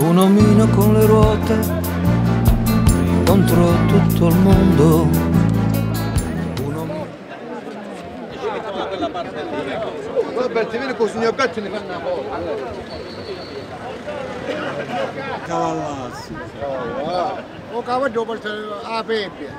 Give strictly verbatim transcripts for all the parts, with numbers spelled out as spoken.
un omino con le ruote contro tutto il mondo. Un omino. Roberto, vieni con il signor Gatto e ne fanno una foto. Cavallassi. O cavallo porta la pebbia.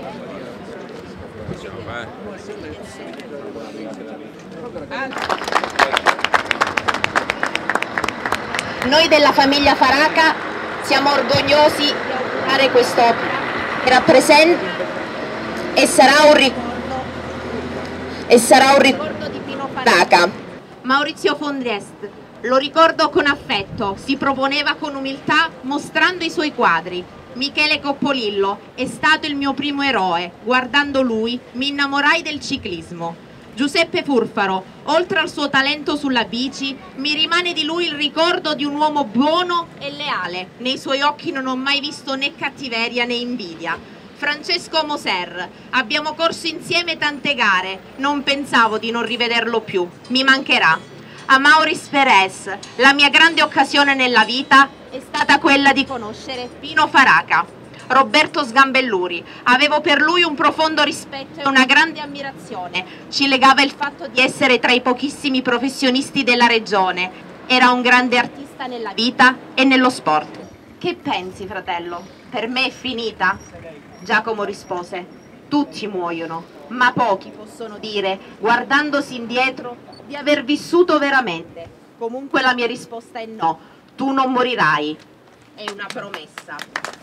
Noi della famiglia Faraca siamo orgogliosi di fare quest'opera che rappresenta e sarà un ricordo e sarà un ricordo di Pino Faraca. Maurizio Fondriest lo ricordo con affetto, si proponeva con umiltà mostrando i suoi quadri. Michele Coppolillo è stato il mio primo eroe, guardando lui mi innamorai del ciclismo. Giuseppe Furfaro, oltre al suo talento sulla bici, mi rimane di lui il ricordo di un uomo buono e leale. Nei suoi occhi non ho mai visto né cattiveria né invidia. Francesco Moser, abbiamo corso insieme tante gare, non pensavo di non rivederlo più, mi mancherà. A Maurice Perez, la mia grande occasione nella vita è stata quella di conoscere Pino Faraca. Roberto Sgambelluri, avevo per lui un profondo rispetto e una grande ammirazione, ci legava il fatto di essere tra i pochissimi professionisti della regione, era un grande artista nella vita e nello sport. Che pensi, fratello? Per me è finita? Giacomo rispose, tutti muoiono, ma pochi possono dire, guardandosi indietro, di aver vissuto veramente. Comunque la mia risposta è no, tu non morirai, è una promessa.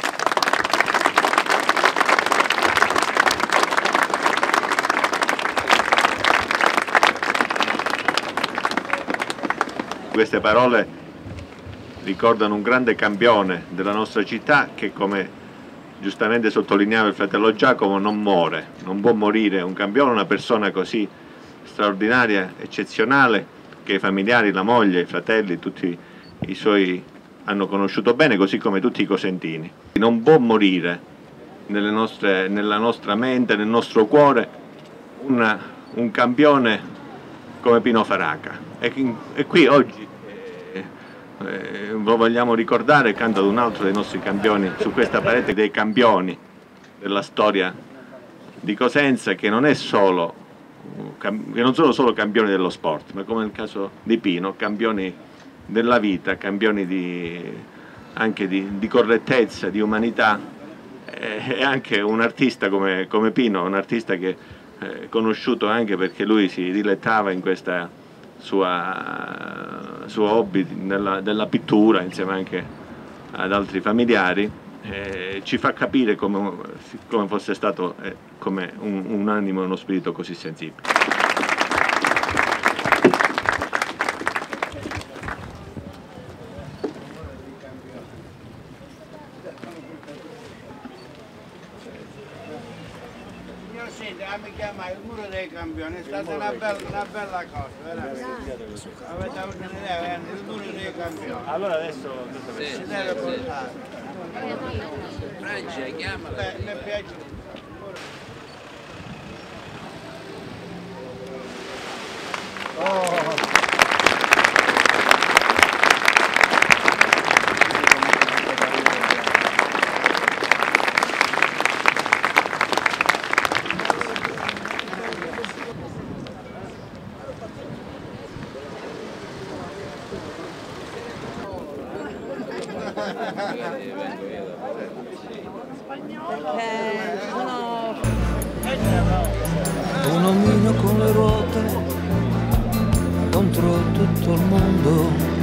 Queste parole ricordano un grande campione della nostra città che, come giustamente sottolineava il fratello Giacomo, non muore, non può morire un campione, una persona così straordinaria, eccezionale, che i familiari, la moglie, i fratelli, tutti i suoi hanno conosciuto bene, così come tutti i cosentini. Non può morire nelle nostre, nella nostra mente, nel nostro cuore, una, un campione come Pino Faraca. E, e qui oggi eh, eh, lo vogliamo ricordare accanto ad un altro dei nostri campioni, su questa parete dei campioni della storia di Cosenza, che non è solo che non sono solo campioni dello sport, ma come nel caso di Pino, campioni della vita, campioni di, anche di, di correttezza, di umanità, e anche un artista come, come Pino, un artista che è conosciuto anche perché lui si dilettava in questa sua, suo hobby nella, della pittura, insieme anche ad altri familiari, eh, ci fa capire come, come fosse stato eh, come un, un animo e uno spirito così sensibile. Mi chiama il muro dei campioni, è stata una bella, una bella cosa, veramente. Avete avuto un'idea, il muro dei campioni. Allora adesso sì, si deve portare. Francia, chiamala. Beh, mi piace. Oh. Un omino con le ruote contro tutto il mondo.